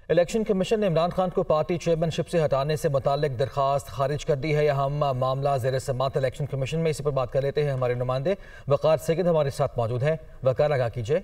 Election commission ने इमरान खान को party chairmanship से हटाने से मुताल्लिक दरखास्त खारिज कर दी है। यह हम मामला ज़ेर समात इलेक्शन कमीशन में इसी पर बात कर लेते हैं। हमारे नुमाइंदे वकार सैयद हमारे साथ मौजूद हैं। वकार, आगाह कीजिए।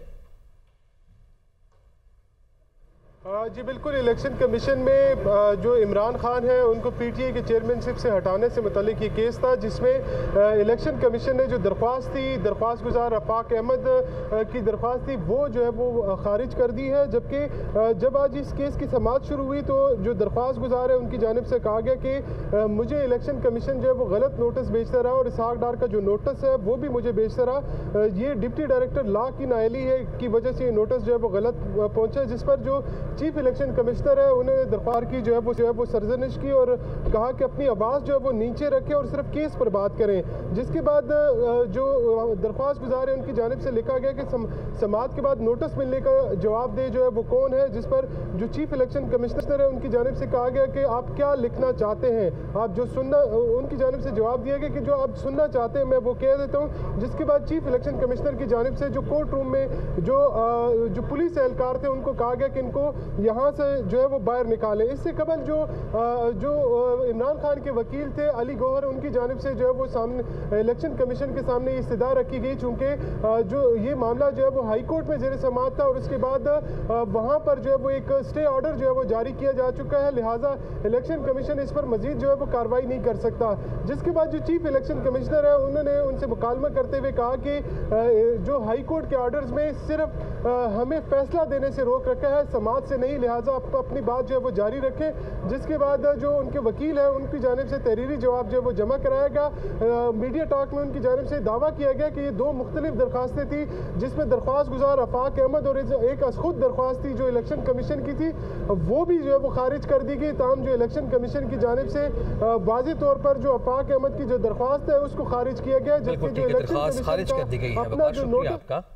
जी बिल्कुल, इलेक्शन कमीशन में जो इमरान खान है उनको पीटीआई के चेयरमैनशिप से हटाने से मुतालिक ये केस था, जिसमें इलेक्शन कमीशन ने जो दरख्वास्त थी, दरख्वास्त गुजार रफाक अहमद की दरख्वास्त थी, वो जो है वो खारिज कर दी है। जबकि जब आज इस केस की समाअत शुरू हुई तो जो दरख्वास्त गुजार है उनकी जानिब से कहा गया कि मुझे इलेक्शन कमीशन जो है वो गलत नोटिस भेजता रहा और इसहाक डार का जो नोटिस है वो भी मुझे भेजता रहा। ये डिप्टी डायरेक्टर लॉ की नाअहली है की वजह से ये नोटिस जो है वो गलत पहुँचा, जिस पर जो चीफ इलेक्शन कमिश्नर है उन्होंने दरख्वास्त की जो है वो सरजनिश की और कहा कि अपनी आवाज़ जो है वो नीचे रखें और सिर्फ केस पर बात करें। जिसके बाद जो दरख्वास्त गुजार है उनकी जानिब से लिखा गया कि समाअत के बाद नोटिस मिलने का जवाब दे जो है वो कौन है, जिस पर जो चीफ इलेक्शन कमिश्नर है उनकी जानिब से कहा गया कि आप क्या लिखना चाहते हैं, आप जो सुनना, उनकी जानिब से जवाब दिया गया कि जो आप सुनना चाहते हैं मैं वो कह देता हूँ। जिसके बाद चीफ इलेक्शन कमिश्नर की जानिब से जो कोर्ट रूम में जो पुलिस एहलकार थे उनको कहा गया कि इनको यहाँ से जो है वो बाहर निकाले। इससे कबल जो इमरान खान के वकील थे अली गौहर, उनकी जानिब से जो है वो सामने इलेक्शन कमीशन के सामने इस्तदा रखी गई, चूँकि जो ये मामला जो है वो हाई कोर्ट में ज़ेर समाअत था और उसके बाद वहाँ पर जो है वो एक स्टे ऑर्डर जो है वो जारी किया जा चुका है, लिहाजा इलेक्शन कमीशन इस पर मजीद जो है वो कार्रवाई नहीं कर सकता। जिसके बाद जो चीफ इलेक्शन कमिश्नर है उन्होंने उनसे मुकालमा करते हुए कहा कि जो हाई कोर्ट के ऑर्डर्स में सिर्फ हमें फैसला देने से रोक रखा है, समाअत से नहीं, लिहाजा आप अपनी बात जो है वो जारी रखें। जिसके बाद जो उनके वकील है उनकी जानिब से तहरीरी जवाब जो है वो जमा कराएगा। मीडिया टॉक में उनकी जानिब से दावा किया गया कि ये दो मुख्तलिफ दरख्वास्तें थी, जिसमें दरख्वास्त गुजार रफाक अहमद और एक खुद दरख्वास्त थी जो इलेक्शन कमीशन की थी, वो भी जो है वो खारिज कर दी गई। तमाम जो इलेक्शन कमीशन की जानिब से वाज़ेह तौर पर जो रफाक अहमद की जो दरख्वास्त है उसको खारिज किया गया, जबकि जो इलेक्शन खारिज कर दी गई है। अपना जो नोटिस आपका